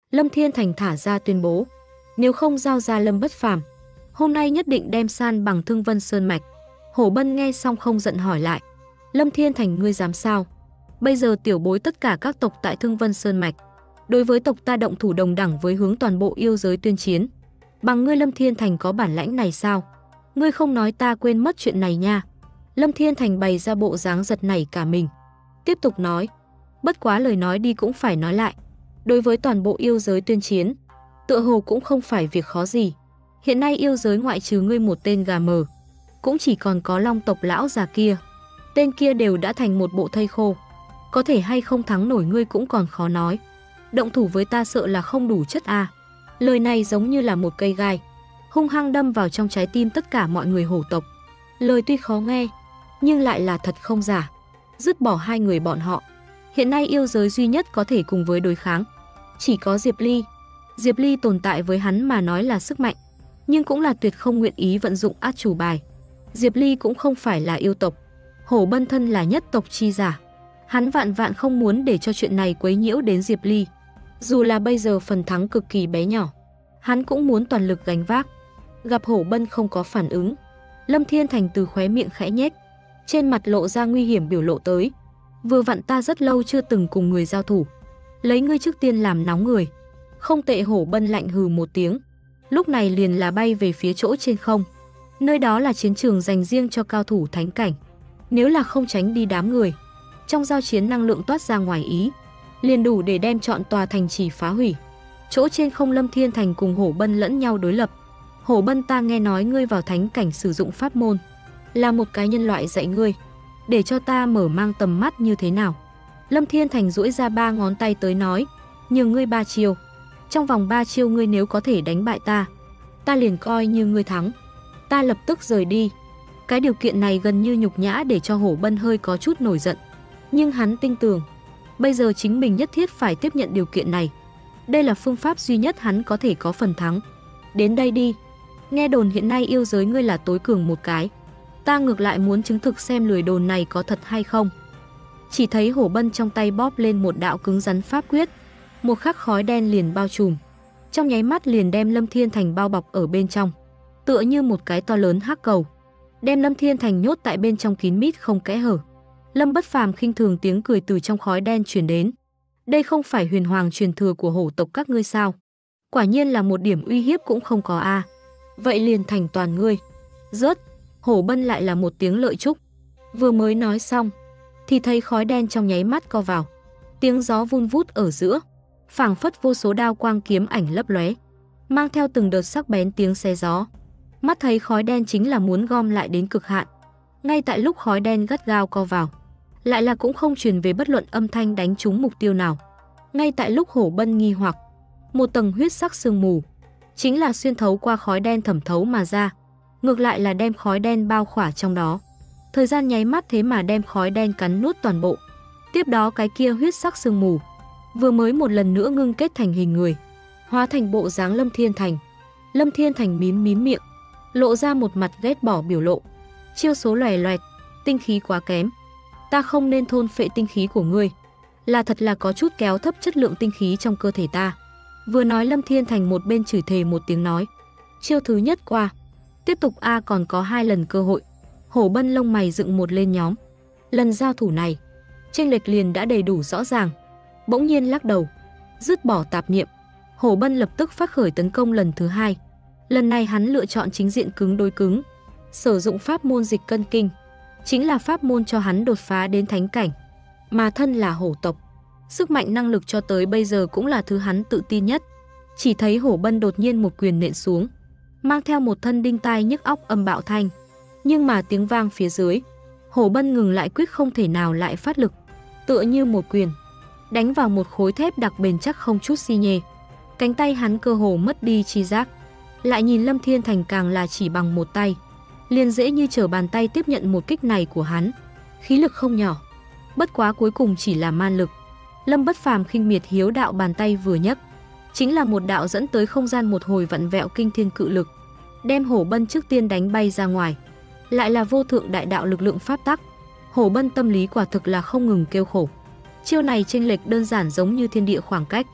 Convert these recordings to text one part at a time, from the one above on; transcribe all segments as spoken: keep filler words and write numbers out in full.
Lâm Thiên Thành thả ra tuyên bố, nếu không giao ra Lâm Bất Phàm, hôm nay nhất định đem san bằng Thương Vân Sơn mạch. Hổ Bân nghe xong không giận hỏi lại, Lâm Thiên Thành ngươi dám sao? Bây giờ tiểu bối tất cả các tộc tại Thương Vân Sơn mạch, đối với tộc ta động thủ đồng đẳng với hướng toàn bộ yêu giới tuyên chiến. Bằng ngươi Lâm Thiên Thành có bản lãnh này sao? Ngươi không nói ta quên mất chuyện này nha. Lâm Thiên Thành bày ra bộ dáng giật nảy cả mình. Tiếp tục nói, bất quá lời nói đi cũng phải nói lại. Đối với toàn bộ yêu giới tuyên chiến, tựa hồ cũng không phải việc khó gì. Hiện nay yêu giới ngoại trừ ngươi một tên gà mờ, cũng chỉ còn có Long tộc lão già kia. Tên kia đều đã thành một bộ thây khô. Có thể hay không thắng nổi ngươi cũng còn khó nói. Động thủ với ta sợ là không đủ chất a. Lời này giống như là một cây gai, hung hăng đâm vào trong trái tim tất cả mọi người hổ tộc. Lời tuy khó nghe, nhưng lại là thật không giả. Dứt bỏ hai người bọn họ, hiện nay yêu giới duy nhất có thể cùng với đối kháng chỉ có Diệp Ly. Diệp Ly tồn tại với hắn mà nói là sức mạnh, nhưng cũng là tuyệt không nguyện ý vận dụng át chủ bài. Diệp Ly cũng không phải là yêu tộc, Hổ Bân thân là nhất tộc chi giả. Hắn vạn vạn không muốn để cho chuyện này quấy nhiễu đến Diệp Ly. Dù là bây giờ phần thắng cực kỳ bé nhỏ, hắn cũng muốn toàn lực gánh vác. Gặp Hổ Bân không có phản ứng, Lâm Thiên Thành từ khóe miệng khẽ nhếch, trên mặt lộ ra nguy hiểm biểu lộ tới. Vừa vặn ta rất lâu chưa từng cùng người giao thủ, lấy ngươi trước tiên làm nóng người. Không tệ. Hổ Bân lạnh hừ một tiếng, lúc này liền là bay về phía chỗ trên không. Nơi đó là chiến trường dành riêng cho cao thủ thánh cảnh. Nếu là không tránh đi đám người, trong giao chiến năng lượng toát ra ngoài ý, liền đủ để đem trọn tòa thành trì phá hủy. Chỗ trên không Lâm Thiên Thành cùng Hổ Bân lẫn nhau đối lập. Hổ Bân, ta nghe nói ngươi vào thánh cảnh sử dụng pháp môn, là một cái nhân loại dạy ngươi, để cho ta mở mang tầm mắt như thế nào. Lâm Thiên Thành duỗi ra ba ngón tay tới nói, nhường ngươi ba chiêu. Trong vòng ba chiêu ngươi nếu có thể đánh bại ta, ta liền coi như ngươi thắng. Ta lập tức rời đi. Cái điều kiện này gần như nhục nhã để cho Hổ Bân hơi có chút nổi giận. Nhưng hắn tin tưởng, bây giờ chính mình nhất thiết phải tiếp nhận điều kiện này. Đây là phương pháp duy nhất hắn có thể có phần thắng. Đến đây đi. Nghe đồn hiện nay yêu giới ngươi là tối cường một cái. Ta ngược lại muốn chứng thực xem lời đồn này có thật hay không. Chỉ thấy Hổ Bân trong tay bóp lên một đạo cứng rắn pháp quyết, một khắc khói đen liền bao trùm, trong nháy mắt liền đem Lâm Thiên Thành bao bọc ở bên trong, tựa như một cái to lớn hắc cầu, đem Lâm Thiên Thành nhốt tại bên trong kín mít không kẽ hở. Lâm Bất Phàm khinh thường tiếng cười từ trong khói đen truyền đến. Đây không phải huyền hoàng truyền thừa của hổ tộc các ngươi sao? Quả nhiên là một điểm uy hiếp cũng không có a. À. Vậy liền thành toàn ngươi. Rớt. Hổ Bân lại là một tiếng lợi chúc. Vừa mới nói xong, thì thấy khói đen trong nháy mắt co vào. Tiếng gió vun vút ở giữa, phảng phất vô số đao quang kiếm ảnh lấp lóe, mang theo từng đợt sắc bén tiếng xé gió. Mắt thấy khói đen chính là muốn gom lại đến cực hạn. Ngay tại lúc khói đen gắt gao co vào, lại là cũng không truyền về bất luận âm thanh đánh trúng mục tiêu nào. Ngay tại lúc Hổ Bân nghi hoặc, một tầng huyết sắc sương mù chính là xuyên thấu qua khói đen thẩm thấu mà ra, ngược lại là đem khói đen bao khỏa trong đó. Thời gian nháy mắt thế mà đem khói đen cắn nuốt toàn bộ. Tiếp đó cái kia huyết sắc sương mù vừa mới một lần nữa ngưng kết thành hình người, hóa thành bộ dáng Lâm Thiên Thành. Lâm Thiên Thành mím mím miệng, lộ ra một mặt ghét bỏ biểu lộ. Chiêu số loè loẹt, tinh khí quá kém. Ta không nên thôn phệ tinh khí của ngươi, là thật là có chút kéo thấp chất lượng tinh khí trong cơ thể ta. Vừa nói Lâm Thiên Thành một bên chửi thề một tiếng nói, chiêu thứ nhất qua, tiếp tục a còn có hai lần cơ hội. Hổ Bân lông mày dựng một lên nhóm. Lần giao thủ này, chênh lệch liền đã đầy đủ rõ ràng. Bỗng nhiên lắc đầu, dứt bỏ tạp niệm, Hổ Bân lập tức phát khởi tấn công lần thứ hai. Lần này hắn lựa chọn chính diện cứng đối cứng, sử dụng pháp môn dịch cân kinh, chính là pháp môn cho hắn đột phá đến thánh cảnh. Mà thân là hổ tộc, sức mạnh năng lực cho tới bây giờ cũng là thứ hắn tự tin nhất. Chỉ thấy Hổ Bân đột nhiên một quyền nện xuống, mang theo một thân đinh tai nhức óc âm bạo thanh. Nhưng mà tiếng vang phía dưới, Hổ Bân ngừng lại quyết không thể nào lại phát lực, tựa như một quyền đánh vào một khối thép đặc bền chắc không chút xi nhê. Cánh tay hắn cơ hồ mất đi chi giác. Lại nhìn Lâm Thiên Thành càng là chỉ bằng một tay, liền dễ như trở bàn tay tiếp nhận một kích này của hắn. Khí lực không nhỏ, bất quá cuối cùng chỉ là man lực. Lâm Bất Phàm khinh miệt hiếu đạo bàn tay vừa nhấc, chính là một đạo dẫn tới không gian một hồi vặn vẹo kinh thiên cự lực, đem Hổ Bân trước tiên đánh bay ra ngoài. Lại là vô thượng đại đạo lực lượng pháp tắc. Hổ Bân tâm lý quả thực là không ngừng kêu khổ. Chiêu này chênh lệch đơn giản giống như thiên địa khoảng cách.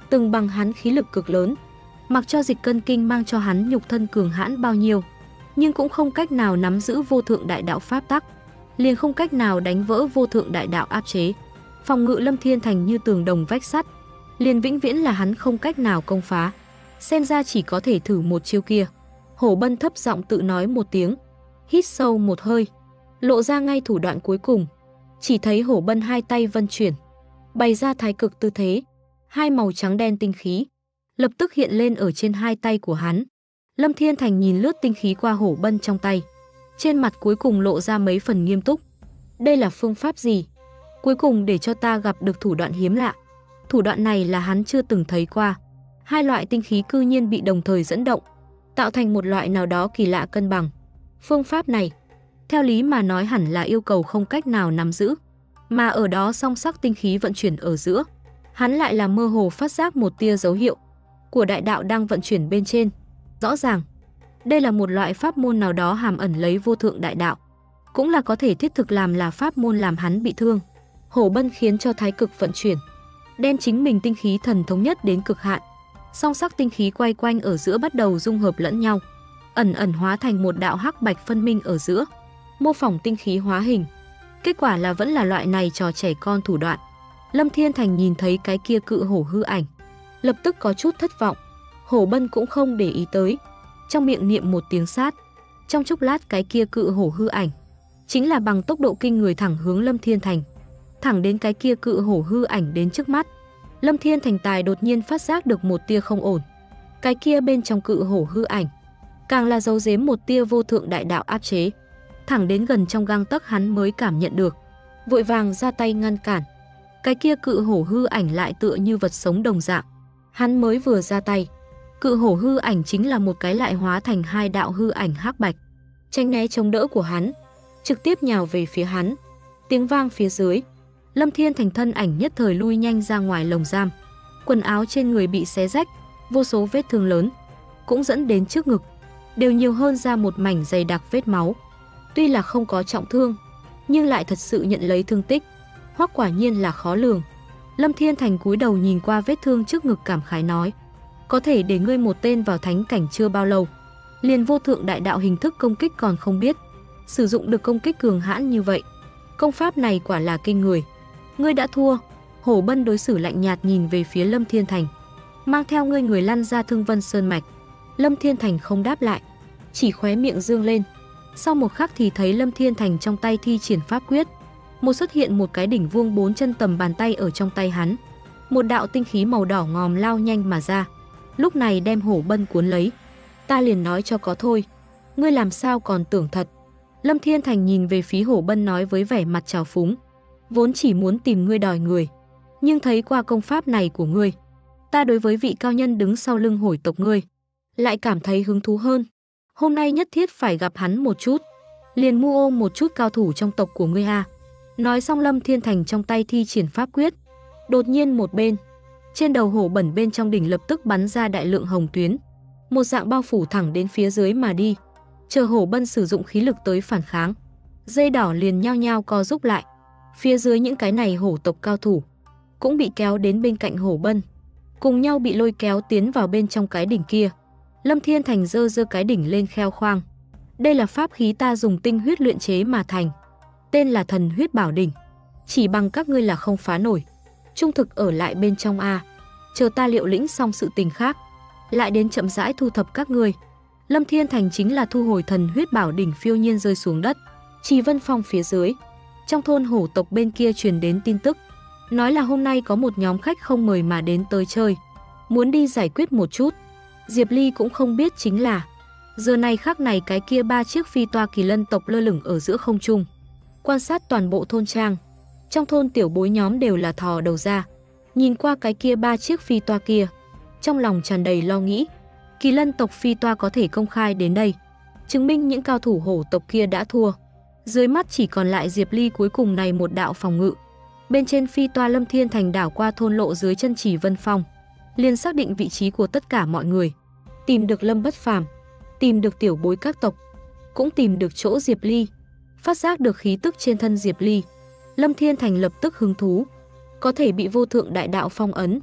từng bằng hắn khí lực cực lớn. Mặc cho dịch cân kinh mang cho hắn nhục thân cường hãn bao nhiêu, nhưng cũng không cách nào nắm giữ vô thượng đại đạo pháp tắc, liền không cách nào đánh vỡ vô thượng đại đạo áp chế. Phòng ngự Lâm Thiên Thành như tường đồng vách sắt, liền vĩnh viễn là hắn không cách nào công phá. Xem ra chỉ có thể thử một chiêu kia. Hổ Bân thấp giọng tự nói một tiếng, hít sâu một hơi, lộ ra ngay thủ đoạn cuối cùng. Chỉ thấy Hổ Bân hai tay vân chuyển, bày ra thái cực tư thế, hai màu trắng đen tinh khí lập tức hiện lên ở trên hai tay của hắn. Lâm Thiên Thành nhìn lướt tinh khí qua Hổ Bân trong tay, trên mặt cuối cùng lộ ra mấy phần nghiêm túc. Đây là phương pháp gì? Cuối cùng để cho ta gặp được thủ đoạn hiếm lạ. Thủ đoạn này là hắn chưa từng thấy qua. Hai loại tinh khí cư nhiên bị đồng thời dẫn động, tạo thành một loại nào đó kỳ lạ cân bằng. Phương pháp này, theo lý mà nói hẳn là yêu cầu không cách nào nắm giữ, mà ở đó song sắc tinh khí vận chuyển ở giữa, hắn lại là mơ hồ phát giác một tia dấu hiệu của đại đạo đang vận chuyển bên trên. Rõ ràng, đây là một loại pháp môn nào đó hàm ẩn lấy vô thượng đại đạo, cũng là có thể thiết thực làm là pháp môn làm hắn bị thương. Hổ Bân khiến cho thái cực vận chuyển, đem chính mình tinh khí thần thống nhất đến cực hạn. Song sắc tinh khí quay quanh ở giữa bắt đầu dung hợp lẫn nhau, ẩn ẩn hóa thành một đạo hắc bạch phân minh ở giữa, mô phỏng tinh khí hóa hình. Kết quả là vẫn là loại này trò trẻ con thủ đoạn. Lâm Thiên Thành nhìn thấy cái kia cự hổ hư ảnh, lập tức có chút thất vọng. Hổ Bân cũng không để ý tới, trong miệng niệm một tiếng sát. Trong chốc lát cái kia cự hổ hư ảnh chính là bằng tốc độ kinh người thẳng hướng Lâm Thiên Thành, thẳng đến cái kia cự hổ hư ảnh đến trước mắt. Lâm Thiên Thành tài đột nhiên phát giác được một tia không ổn. Cái kia bên trong cự hổ hư ảnh càng là giấu giếm một tia vô thượng đại đạo áp chế. Thẳng đến gần trong gang tấc hắn mới cảm nhận được, vội vàng ra tay ngăn cản. Cái kia cự hổ hư ảnh lại tựa như vật sống đồng dạng. Hắn mới vừa ra tay, cự hổ hư ảnh chính là một cái lại hóa thành hai đạo hư ảnh hắc bạch, tránh né chống đỡ của hắn, trực tiếp nhào về phía hắn. Tiếng vang phía dưới, Lâm Thiên Thành thân ảnh nhất thời lui nhanh ra ngoài lồng giam. Quần áo trên người bị xé rách, vô số vết thương lớn, cũng dẫn đến trước ngực đều nhiều hơn ra một mảnh dày đặc vết máu. Tuy là không có trọng thương, nhưng lại thật sự nhận lấy thương tích. Hoắc quả nhiên là khó lường. Lâm Thiên Thành cúi đầu nhìn qua vết thương trước ngực cảm khái nói, có thể để ngươi một tên vào thánh cảnh chưa bao lâu, liền vô thượng đại đạo hình thức công kích còn không biết, sử dụng được công kích cường hãn như vậy. Công pháp này quả là kinh người. Ngươi đã thua. Hổ Bân đối xử lạnh nhạt nhìn về phía Lâm Thiên Thành, mang theo ngươi người lăn ra Thương Vân Sơn Mạch. Lâm Thiên Thành không đáp lại, chỉ khóe miệng dương lên. Sau một khắc thì thấy Lâm Thiên Thành trong tay thi triển pháp quyết, một xuất hiện một cái đỉnh vuông bốn chân tầm bàn tay ở trong tay hắn. Một đạo tinh khí màu đỏ ngòm lao nhanh mà ra, lúc này đem Hổ Bân cuốn lấy. Ta liền nói cho có thôi, ngươi làm sao còn tưởng thật. Lâm Thiên Thành nhìn về phía Hổ Bân nói với vẻ mặt trào phúng, vốn chỉ muốn tìm ngươi đòi người, nhưng thấy qua công pháp này của ngươi, ta đối với vị cao nhân đứng sau lưng Hổi tộc ngươi lại cảm thấy hứng thú hơn. Hôm nay nhất thiết phải gặp hắn một chút, liền mua ôm một chút cao thủ trong tộc của ngươi a. Nói xong Lâm Thiên Thành trong tay thi triển pháp quyết, đột nhiên một bên, trên đầu Hổ Bẩn bên trong đỉnh lập tức bắn ra đại lượng hồng tuyến, một dạng bao phủ thẳng đến phía dưới mà đi. Chờ Hổ Bân sử dụng khí lực tới phản kháng, dây đỏ liền nhao nhao co rút lại. Phía dưới những cái này hổ tộc cao thủ cũng bị kéo đến bên cạnh Hổ Bân, cùng nhau bị lôi kéo tiến vào bên trong cái đỉnh kia. Lâm Thiên Thành giơ giơ cái đỉnh lên kheo khoang. Đây là pháp khí ta dùng tinh huyết luyện chế mà thành, tên là Thần Huyết Bảo Đỉnh. Chỉ bằng các ngươi là không phá nổi, trung thực ở lại bên trong a. Chờ ta liệu lĩnh xong sự tình khác, lại đến chậm rãi thu thập các ngươi. Lâm Thiên Thành chính là thu hồi Thần Huyết Bảo Đỉnh phiêu nhiên rơi xuống đất. Trì Vân Phong phía dưới, trong thôn hổ tộc bên kia truyền đến tin tức, nói là hôm nay có một nhóm khách không mời mà đến tới chơi, muốn đi giải quyết một chút. Diệp Ly cũng không biết chính là giờ này khắc này cái kia ba chiếc phi toa kỳ lân tộc lơ lửng ở giữa không trung, quan sát toàn bộ thôn trang. Trong thôn tiểu bối nhóm đều là thò đầu ra, nhìn qua cái kia ba chiếc phi toa kia, trong lòng tràn đầy lo nghĩ. Kỳ lân tộc phi toa có thể công khai đến đây, chứng minh những cao thủ hổ tộc kia đã thua. Dưới mắt chỉ còn lại Diệp Ly cuối cùng này một đạo phòng ngự. Bên trên phi toa Lâm Thiên Thành đảo qua thôn lộ dưới chân Trì Vân Phong, liền xác định vị trí của tất cả mọi người, tìm được Lâm Bất Phàm, tìm được tiểu bối các tộc, cũng tìm được chỗ Diệp Ly. Phát giác được khí tức trên thân Diệp Ly, Lâm Thiên Thành lập tức hứng thú, có thể bị vô thượng đại đạo phong ấn,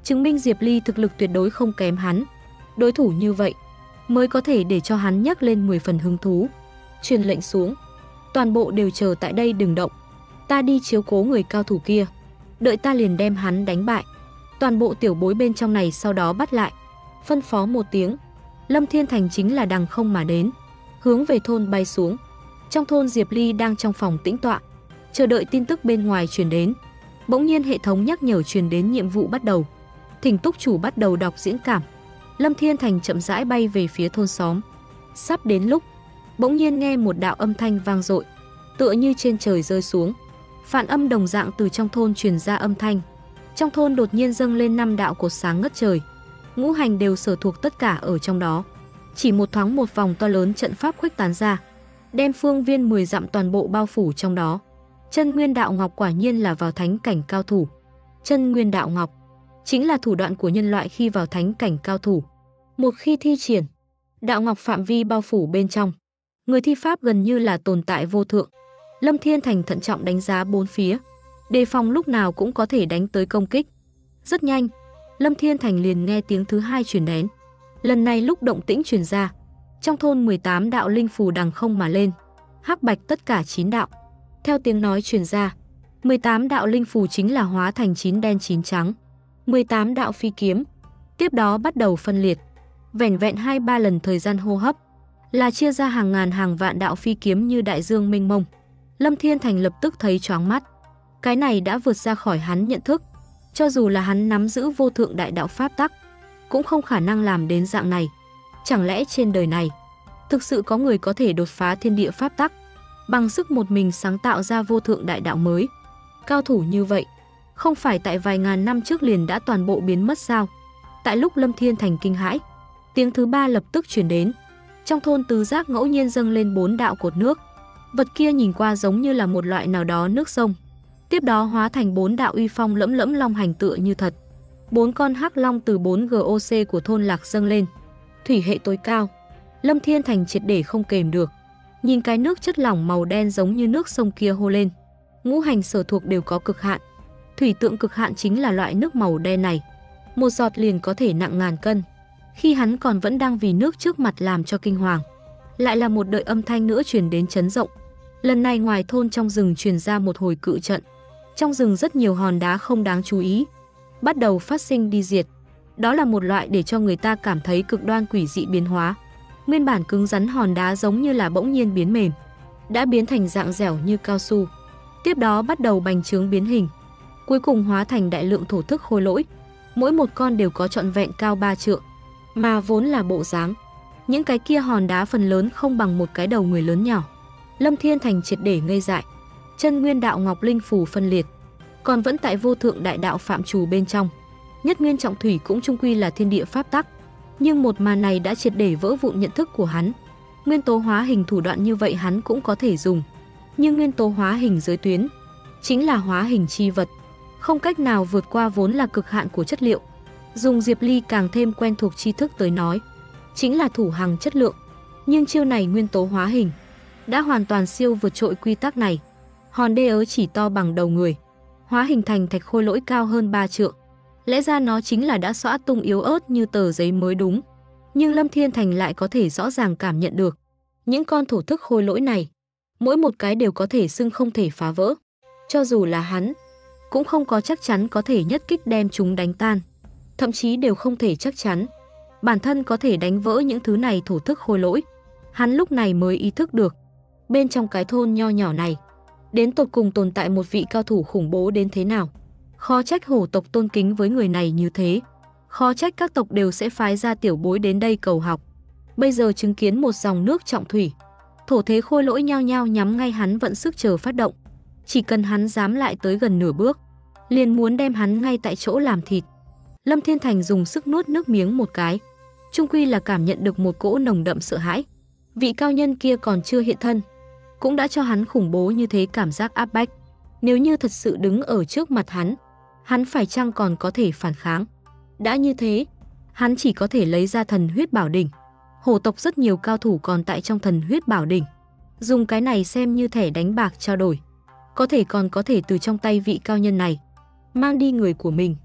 chứng minh Diệp Ly thực lực tuyệt đối không kém hắn. Đối thủ như vậy mới có thể để cho hắn nhắc lên mười phần hứng thú. Truyền lệnh xuống, toàn bộ đều chờ tại đây đừng động. Ta đi chiếu cố người cao thủ kia, đợi ta liền đem hắn đánh bại. Toàn bộ tiểu bối bên trong này sau đó bắt lại. Phân phó một tiếng, Lâm Thiên Thành chính là đằng không mà đến, hướng về thôn bay xuống. Trong thôn Diệp Ly đang trong phòng tĩnh tọa, chờ đợi tin tức bên ngoài truyền đến. Bỗng nhiên hệ thống nhắc nhở truyền đến nhiệm vụ bắt đầu. Thỉnh túc chủ bắt đầu đọc diễn cảm. Lâm Thiên Thành chậm rãi bay về phía thôn xóm. Sắp đến lúc, bỗng nhiên nghe một đạo âm thanh vang dội, tựa như trên trời rơi xuống. Phản âm đồng dạng từ trong thôn truyền ra âm thanh. Trong thôn đột nhiên dâng lên năm đạo cột sáng ngất trời. Ngũ hành đều sở thuộc tất cả ở trong đó. Chỉ một thoáng một vòng to lớn trận pháp khuếch tán ra, đem phương viên mười dặm toàn bộ bao phủ trong đó. Chân Nguyên Đạo Ngọc quả nhiên là vào thánh cảnh cao thủ. Chân Nguyên Đạo Ngọc chính là thủ đoạn của nhân loại khi vào thánh cảnh cao thủ. Một khi thi triển, Đạo Ngọc phạm vi bao phủ bên trong, người thi pháp gần như là tồn tại vô thượng. Lâm Thiên Thành thận trọng đánh giá bốn phía, đề phòng lúc nào cũng có thể đánh tới công kích. Rất nhanh, Lâm Thiên Thành liền nghe tiếng thứ hai truyền đến. Lần này lúc động tĩnh truyền ra, trong thôn mười tám đạo linh phù đằng không mà lên, hắc bạch tất cả chín đạo. Theo tiếng nói truyền ra, mười tám đạo linh phù chính là hóa thành chín đen chín trắng. mười tám đạo phi kiếm tiếp đó bắt đầu phân liệt. Vẻn vẹn hai ba lần thời gian hô hấp là chia ra hàng ngàn hàng vạn đạo phi kiếm như đại dương mênh mông. Lâm Thiên Thành lập tức thấy choáng mắt. Cái này đã vượt ra khỏi hắn nhận thức. Cho dù là hắn nắm giữ vô thượng đại đạo pháp tắc, cũng không khả năng làm đến dạng này. Chẳng lẽ trên đời này thực sự có người có thể đột phá thiên địa pháp tắc, bằng sức một mình sáng tạo ra vô thượng đại đạo mới? Cao thủ như vậy, không phải tại vài ngàn năm trước liền đã toàn bộ biến mất sao? Tại lúc Lâm Thiên Thành kinh hãi, tiếng thứ ba lập tức truyền đến. Trong thôn tứ giác ngẫu nhiên dâng lên bốn đạo cột nước. Vật kia nhìn qua giống như là một loại nào đó nước sông. Tiếp đó hóa thành bốn đạo uy phong lẫm lẫm long hành tựa như thật. Bốn con hắc long từ bốn giê ô xê của thôn lạc dâng lên. Thủy hệ tối cao. Lâm Thiên Thành triệt để không kềm được. Nhìn cái nước chất lỏng màu đen giống như nước sông kia hô lên. Ngũ hành sở thuộc đều có cực hạn. Thủy tượng cực hạn chính là loại nước màu đen này. Một giọt liền có thể nặng ngàn cân. Khi hắn còn vẫn đang vì nước trước mặt làm cho kinh hoàng, lại là một đợi âm thanh nữa truyền đến chấn rộng. Lần này ngoài thôn trong rừng truyền ra một hồi cự trận. Trong rừng rất nhiều hòn đá không đáng chú ý bắt đầu phát sinh đi diệt. Đó là một loại để cho người ta cảm thấy cực đoan quỷ dị biến hóa. Nguyên bản cứng rắn hòn đá giống như là bỗng nhiên biến mềm, đã biến thành dạng dẻo như cao su. Tiếp đó bắt đầu bành trướng biến hình, cuối cùng hóa thành đại lượng thổ thức khôi lỗi. Mỗi một con đều có trọn vẹn cao ba trượng, mà vốn là bộ dáng. Những cái kia hòn đá phần lớn không bằng một cái đầu người lớn nhỏ. Lâm Thiên Thành triệt để ngây dại. Chân Nguyên Đạo Ngọc linh phù phân liệt, còn vẫn tại vô thượng đại đạo phạm trù bên trong. Nhất nguyên trọng thủy cũng chung quy là thiên địa pháp tắc, nhưng một màn này đã triệt để vỡ vụn nhận thức của hắn. Nguyên tố hóa hình thủ đoạn như vậy hắn cũng có thể dùng, nhưng nguyên tố hóa hình giới tuyến chính là hóa hình chi vật, không cách nào vượt qua vốn là cực hạn của chất liệu. Dùng Diệp Ly càng thêm quen thuộc tri thức tới nói, chính là thủ hằng chất lượng. Nhưng chiêu này nguyên tố hóa hình đã hoàn toàn siêu vượt trội quy tắc này. Hòn đê ớ chỉ to bằng đầu người, hóa hình thành thạch khôi lỗi cao hơn ba trượng. Lẽ ra nó chính là đã xõa tung yếu ớt như tờ giấy mới đúng. Nhưng Lâm Thiên Thành lại có thể rõ ràng cảm nhận được, những con thổ thức khôi lỗi này, mỗi một cái đều có thể xưng không thể phá vỡ. Cho dù là hắn, cũng không có chắc chắn có thể nhất kích đem chúng đánh tan. Thậm chí đều không thể chắc chắn bản thân có thể đánh vỡ những thứ này thổ thức khôi lỗi. Hắn lúc này mới ý thức được, bên trong cái thôn nho nhỏ này, đến tột cùng tồn tại một vị cao thủ khủng bố đến thế nào. Khó trách hổ tộc tôn kính với người này như thế. Khó trách các tộc đều sẽ phái ra tiểu bối đến đây cầu học. Bây giờ chứng kiến một dòng nước trọng thủy, thổ thế khôi lỗi nhao nhao nhắm ngay hắn vận sức chờ phát động. Chỉ cần hắn dám lại tới gần nửa bước, liền muốn đem hắn ngay tại chỗ làm thịt. Lâm Thiên Thành dùng sức nuốt nước miếng một cái, chung quy là cảm nhận được một cỗ nồng đậm sợ hãi. Vị cao nhân kia còn chưa hiện thân, cũng đã cho hắn khủng bố như thế cảm giác áp bách. Nếu như thật sự đứng ở trước mặt hắn, hắn phải chăng còn có thể phản kháng? Đã như thế, hắn chỉ có thể lấy ra thần huyết bảo đỉnh. Hổ tộc rất nhiều cao thủ còn tại trong thần huyết bảo đỉnh, dùng cái này xem như thẻ đánh bạc trao đổi, có thể còn có thể từ trong tay vị cao nhân này mang đi người của mình.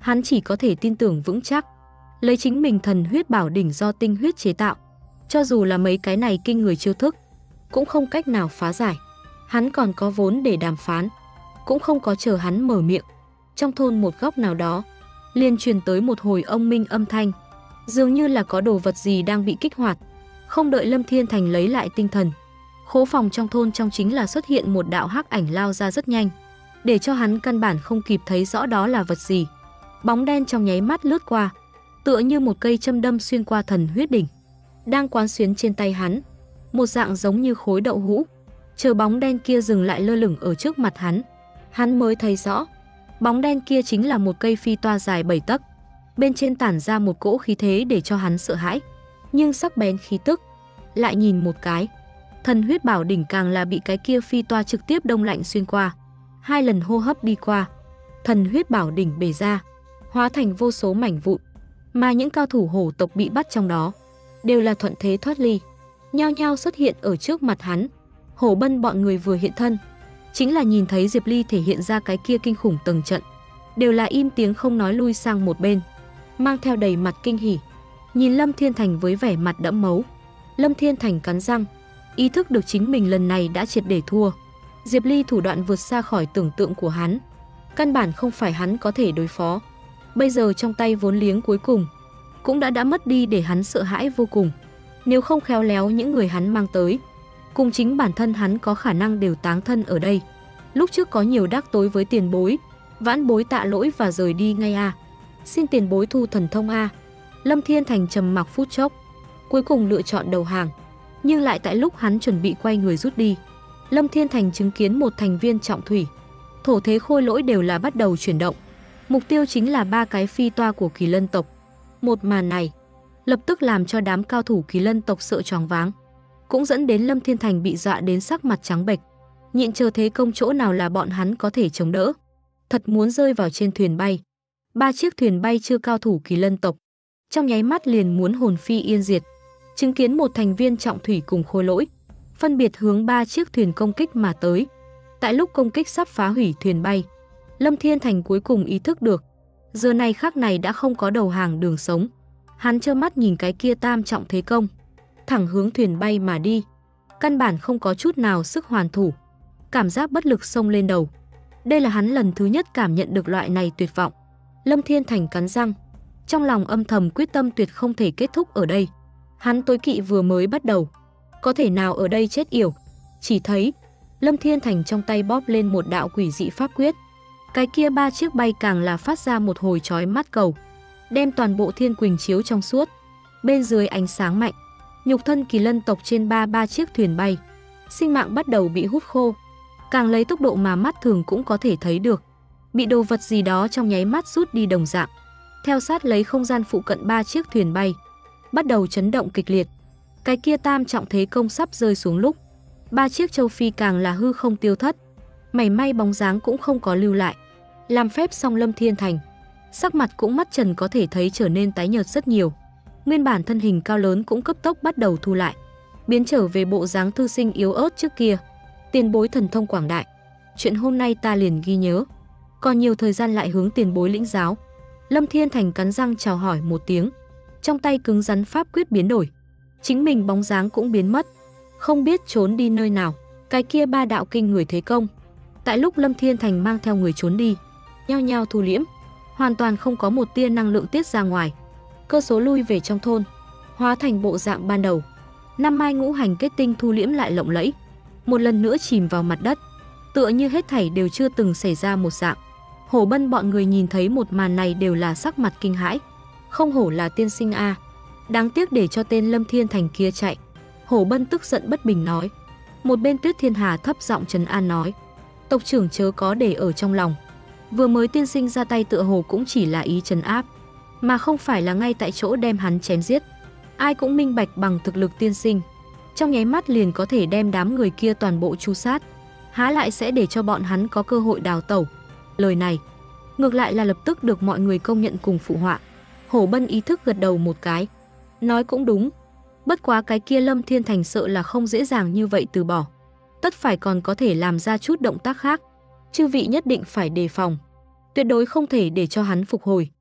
Hắn chỉ có thể tin tưởng vững chắc, lấy chính mình thần huyết bảo đỉnh do tinh huyết chế tạo, cho dù là mấy cái này kinh người chiêu thức, cũng không cách nào phá giải. Hắn còn có vốn để đàm phán, cũng không có chờ hắn mở miệng. Trong thôn một góc nào đó, liền truyền tới một hồi ông minh âm thanh, dường như là có đồ vật gì đang bị kích hoạt. Không đợi Lâm Thiên Thành lấy lại tinh thần, khố phòng trong thôn trong chính là xuất hiện một đạo hắc ảnh lao ra rất nhanh, để cho hắn căn bản không kịp thấy rõ đó là vật gì. Bóng đen trong nháy mắt lướt qua, tựa như một cây châm đâm xuyên qua thần huyết đỉnh, đang quán xuyến trên tay hắn, một dạng giống như khối đậu hũ. Chờ bóng đen kia dừng lại lơ lửng ở trước mặt hắn, hắn mới thấy rõ, bóng đen kia chính là một cây phi toa dài bảy tấc, bên trên tản ra một cỗ khí thế để cho hắn sợ hãi, nhưng sắc bén khí tức. Lại nhìn một cái, thần huyết bảo đỉnh càng là bị cái kia phi toa trực tiếp đông lạnh xuyên qua. Hai lần hô hấp đi qua, thần huyết bảo đỉnh bể ra, hóa thành vô số mảnh vụn, mà những cao thủ hổ tộc bị bắt trong đó đều là thuận thế thoát ly, nhao nhao xuất hiện ở trước mặt hắn. Hổ Bân bọn người vừa hiện thân, chính là nhìn thấy Diệp Ly thể hiện ra cái kia kinh khủng tầng trận, đều là im tiếng không nói lui sang một bên, mang theo đầy mặt kinh hỉ, nhìn Lâm Thiên Thành với vẻ mặt đẫm máu. Lâm Thiên Thành cắn răng, ý thức được chính mình lần này đã triệt để thua. Diệp Ly thủ đoạn vượt xa khỏi tưởng tượng của hắn, căn bản không phải hắn có thể đối phó. Bây giờ trong tay vốn liếng cuối cùng cũng đã đã mất đi, để hắn sợ hãi vô cùng. Nếu không khéo léo, những người hắn mang tới cùng chính bản thân hắn có khả năng đều táng thân ở đây. Lúc trước có nhiều đắc tối với tiền bối, vãn bối tạ lỗi và rời đi ngay a. À. Xin tiền bối thu thần thông a. À. Lâm Thiên Thành trầm mặc phút chốc, cuối cùng lựa chọn đầu hàng. Nhưng lại tại lúc hắn chuẩn bị quay người rút đi, Lâm Thiên Thành chứng kiến một thành viên trọng thủy, thổ thế khôi lỗi đều là bắt đầu chuyển động. Mục tiêu chính là ba cái phi toa của Kỳ Lân tộc. Một màn này lập tức làm cho đám cao thủ Kỳ Lân tộc sợ choáng váng, cũng dẫn đến Lâm Thiên Thành bị dọa đến sắc mặt trắng bệch, nhịn chờ thế công chỗ nào là bọn hắn có thể chống đỡ. Thật muốn rơi vào trên thuyền bay. Ba chiếc thuyền bay chưa cao thủ Kỳ Lân tộc trong nháy mắt liền muốn hồn phi yên diệt. Chứng kiến một thành viên trọng thủy cùng khôi lỗi phân biệt hướng ba chiếc thuyền công kích mà tới. Tại lúc công kích sắp phá hủy thuyền bay, Lâm Thiên Thành cuối cùng ý thức được, giờ này khắc này đã không có đầu hàng đường sống. Hắn trơ mắt nhìn cái kia tam trọng thế công thẳng hướng thuyền bay mà đi, căn bản không có chút nào sức hoàn thủ. Cảm giác bất lực xông lên đầu. Đây là hắn lần thứ nhất cảm nhận được loại này tuyệt vọng. Lâm Thiên Thành cắn răng, trong lòng âm thầm quyết tâm tuyệt không thể kết thúc ở đây. Hắn tối kỵ vừa mới bắt đầu, có thể nào ở đây chết yểu. Chỉ thấy Lâm Thiên Thành trong tay bóp lên một đạo quỷ dị pháp quyết, cái kia ba chiếc bay càng là phát ra một hồi chói mắt cầu, đem toàn bộ thiên quỳnh chiếu trong suốt. Bên dưới ánh sáng mạnh, nhục thân Kỳ Lân tộc trên ba ba chiếc thuyền bay, sinh mạng bắt đầu bị hút khô, càng lấy tốc độ mà mắt thường cũng có thể thấy được, bị đồ vật gì đó trong nháy mắt rút đi đồng dạng. Theo sát lấy không gian phụ cận ba chiếc thuyền bay bắt đầu chấn động kịch liệt. Cái kia tam trọng thế công sắp rơi xuống lúc, ba chiếc châu phi càng là hư không tiêu thất, mảy may bóng dáng cũng không có lưu lại. Làm phép xong, Lâm Thiên Thành sắc mặt cũng mắt trần có thể thấy trở nên tái nhợt rất nhiều. Nguyên bản thân hình cao lớn cũng cấp tốc bắt đầu thu lại, biến trở về bộ dáng thư sinh yếu ớt trước kia. Tiền bối thần thông quảng đại, chuyện hôm nay ta liền ghi nhớ, còn nhiều thời gian lại hướng tiền bối lĩnh giáo. Lâm Thiên Thành cắn răng chào hỏi một tiếng, trong tay cứng rắn pháp quyết biến đổi, chính mình bóng dáng cũng biến mất, không biết trốn đi nơi nào. Cái kia ba đạo kinh người thế công, tại lúc Lâm Thiên Thành mang theo người trốn đi, nhao nhao thu liễm, hoàn toàn không có một tia năng lượng tiết ra ngoài. Cơ số lui về trong thôn, hóa thành bộ dạng ban đầu. Năm mai ngũ hành kết tinh thu liễm lại lộng lẫy, một lần nữa chìm vào mặt đất, tựa như hết thảy đều chưa từng xảy ra một dạng. Hổ Bân bọn người nhìn thấy một màn này đều là sắc mặt kinh hãi. Không hổ là tiên sinh a, à. Đáng tiếc để cho tên Lâm Thiên Thành kia chạy. Hổ Bân tức giận bất bình nói. Một bên Tuyết Thiên Hà thấp giọng trấn an nói, tộc trưởng chớ có để ở trong lòng. Vừa mới tiên sinh ra tay tựa hồ cũng chỉ là ý trấn áp, mà không phải là ngay tại chỗ đem hắn chém giết. Ai cũng minh bạch bằng thực lực tiên sinh, trong nháy mắt liền có thể đem đám người kia toàn bộ tru sát, há lại sẽ để cho bọn hắn có cơ hội đào tẩu. Lời này ngược lại là lập tức được mọi người công nhận cùng phụ họa. Hổ Bân ý thức gật đầu một cái, nói cũng đúng. Bất quá cái kia Lâm Thiên Thành sợ là không dễ dàng như vậy từ bỏ, tất phải còn có thể làm ra chút động tác khác. Chư vị nhất định phải đề phòng, tuyệt đối không thể để cho hắn phục hồi.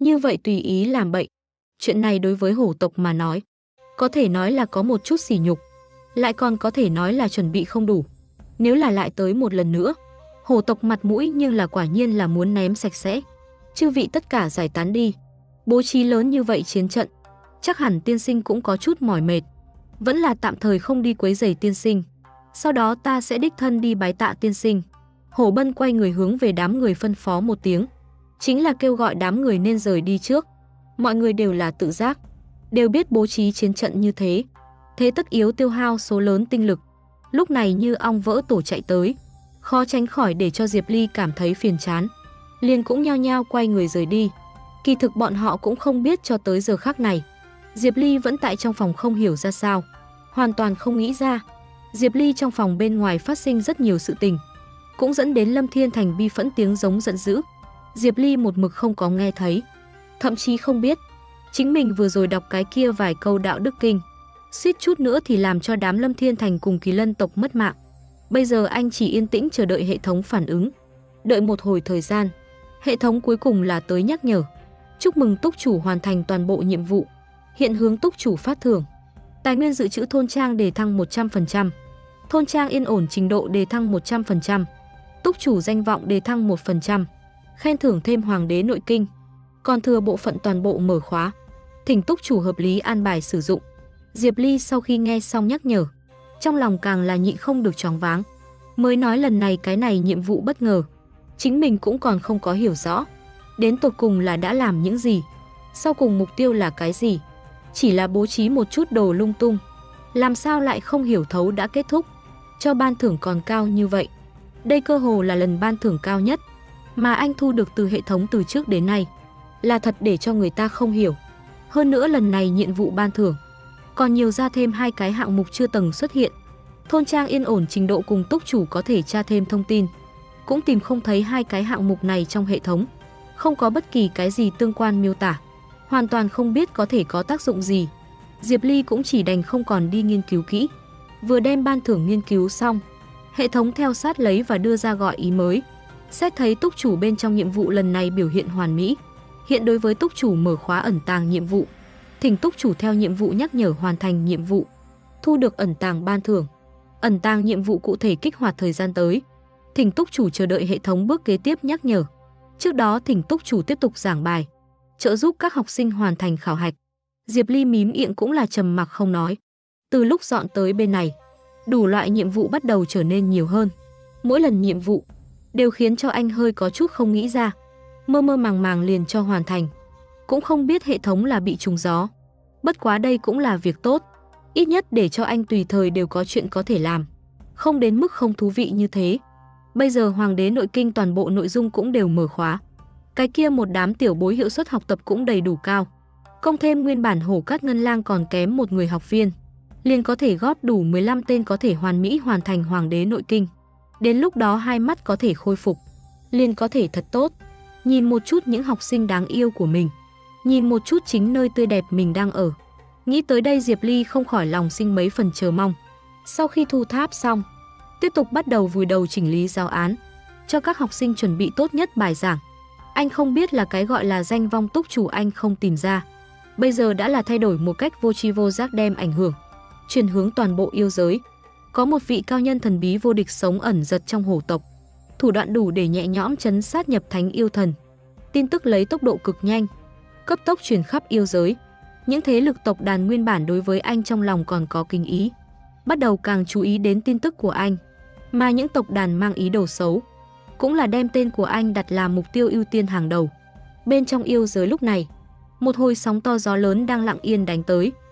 Như vậy tùy ý làm bậy. Chuyện này đối với hổ tộc mà nói, có thể nói là có một chút sỉ nhục, lại còn có thể nói là chuẩn bị không đủ. Nếu là lại tới một lần nữa, hổ tộc mặt mũi nhưng là quả nhiên là muốn ném sạch sẽ. Chư vị tất cả giải tán đi. Bố trí lớn như vậy chiến trận, chắc hẳn tiên sinh cũng có chút mỏi mệt. Vẫn là tạm thời không đi quấy rầy tiên sinh. Sau đó ta sẽ đích thân đi bái tạ tiên sinh. Hổ Bân quay người hướng về đám người phân phó một tiếng, chính là kêu gọi đám người nên rời đi trước. Mọi người đều là tự giác, đều biết bố trí chiến trận như thế, thế tất yếu tiêu hao số lớn tinh lực. Lúc này như ong vỡ tổ chạy tới, khó tránh khỏi để cho Diệp Ly cảm thấy phiền chán. Liền cũng nhao nhao quay người rời đi. Kỳ thực bọn họ cũng không biết cho tới giờ khắc này, Diệp Ly vẫn tại trong phòng không hiểu ra sao, hoàn toàn không nghĩ ra. Diệp Ly trong phòng bên ngoài phát sinh rất nhiều sự tình, cũng dẫn đến Lâm Thiên Thành bi phẫn tiếng giống giận dữ. Diệp Ly một mực không có nghe thấy, thậm chí không biết chính mình vừa rồi đọc cái kia vài câu đạo đức kinh, suýt chút nữa thì làm cho đám Lâm Thiên Thành cùng Kỳ Lân tộc mất mạng. Bây giờ anh chỉ yên tĩnh chờ đợi hệ thống phản ứng. Đợi một hồi thời gian, hệ thống cuối cùng là tới nhắc nhở: chúc mừng túc chủ hoàn thành toàn bộ nhiệm vụ, hiện hướng túc chủ phát thưởng. Tài nguyên dự trữ thôn trang đề thăng một trăm phần trăm, thôn trang yên ổn trình độ đề thăng một trăm phần trăm, túc chủ danh vọng đề thăng một phần trăm, khen thưởng thêm hoàng đế nội kinh. Còn thừa bộ phận toàn bộ mở khóa, thỉnh túc chủ hợp lý an bài sử dụng. Diệp Ly sau khi nghe xong nhắc nhở, trong lòng càng là nhịn không được choáng váng. Mới nói lần này cái này nhiệm vụ bất ngờ, chính mình cũng còn không có hiểu rõ đến tột cùng là đã làm những gì, sau cùng mục tiêu là cái gì. Chỉ là bố trí một chút đồ lung tung, làm sao lại không hiểu thấu đã kết thúc, cho ban thưởng còn cao như vậy. Đây cơ hồ là lần ban thưởng cao nhất mà anh thu được từ hệ thống từ trước đến nay, là thật để cho người ta không hiểu. Hơn nữa lần này nhiệm vụ ban thưởng còn nhiều ra thêm hai cái hạng mục chưa từng xuất hiện. Thôn trang yên ổn trình độ cùng túc chủ có thể tra thêm thông tin, cũng tìm không thấy hai cái hạng mục này trong hệ thống, không có bất kỳ cái gì tương quan miêu tả, hoàn toàn không biết có thể có tác dụng gì. Diệp Ly cũng chỉ đành không còn đi nghiên cứu kỹ. Vừa đem ban thưởng nghiên cứu xong, hệ thống theo sát lấy và đưa ra gọi ý mới. Xét thấy túc chủ bên trong nhiệm vụ lần này biểu hiện hoàn mỹ, hiện đối với túc chủ mở khóa ẩn tàng nhiệm vụ, thỉnh túc chủ theo nhiệm vụ nhắc nhở hoàn thành nhiệm vụ, thu được ẩn tàng ban thưởng. Ẩn tàng nhiệm vụ cụ thể kích hoạt thời gian tới, thỉnh túc chủ chờ đợi hệ thống bước kế tiếp nhắc nhở. Trước đó thỉnh túc chủ tiếp tục giảng bài, trợ giúp các học sinh hoàn thành khảo hạch. Diệp Ly mím miệng cũng là trầm mặc không nói. Từ lúc dọn tới bên này, đủ loại nhiệm vụ bắt đầu trở nên nhiều hơn. Mỗi lần nhiệm vụ đều khiến cho anh hơi có chút không nghĩ ra, mơ mơ màng màng liền cho hoàn thành. Cũng không biết hệ thống là bị trùng gió. Bất quá đây cũng là việc tốt, ít nhất để cho anh tùy thời đều có chuyện có thể làm, không đến mức không thú vị như thế. Bây giờ hoàng đế nội kinh toàn bộ nội dung cũng đều mở khóa. Cái kia một đám tiểu bối hiệu suất học tập cũng đầy đủ cao. Công thêm nguyên bản Hổ Cát Ngân Lang còn kém một người học viên, liền có thể góp đủ mười lăm tên có thể hoàn mỹ hoàn thành hoàng đế nội kinh. Đến lúc đó hai mắt có thể khôi phục, liền có thể thật tốt. Nhìn một chút những học sinh đáng yêu của mình, nhìn một chút chính nơi tươi đẹp mình đang ở. Nghĩ tới đây Diệp Ly không khỏi lòng sinh mấy phần chờ mong. Sau khi thu tháp xong, tiếp tục bắt đầu vùi đầu chỉnh lý giáo án, cho các học sinh chuẩn bị tốt nhất bài giảng. Anh không biết là cái gọi là danh vong túc chủ anh không tìm ra, bây giờ đã là thay đổi một cách vô tri vô giác, đem ảnh hưởng chuyển hướng toàn bộ yêu giới. Có một vị cao nhân thần bí vô địch sống ẩn giật trong hổ tộc, thủ đoạn đủ để nhẹ nhõm trấn sát nhập thánh yêu thần. Tin tức lấy tốc độ cực nhanh, cấp tốc truyền khắp yêu giới. Những thế lực tộc đàn nguyên bản đối với anh trong lòng còn có kính ý, bắt đầu càng chú ý đến tin tức của anh. Mà những tộc đàn mang ý đồ xấu cũng là đem tên của anh đặt làm mục tiêu ưu tiên hàng đầu. Bên trong yêu giới lúc này, một hồi sóng to gió lớn đang lặng yên đánh tới.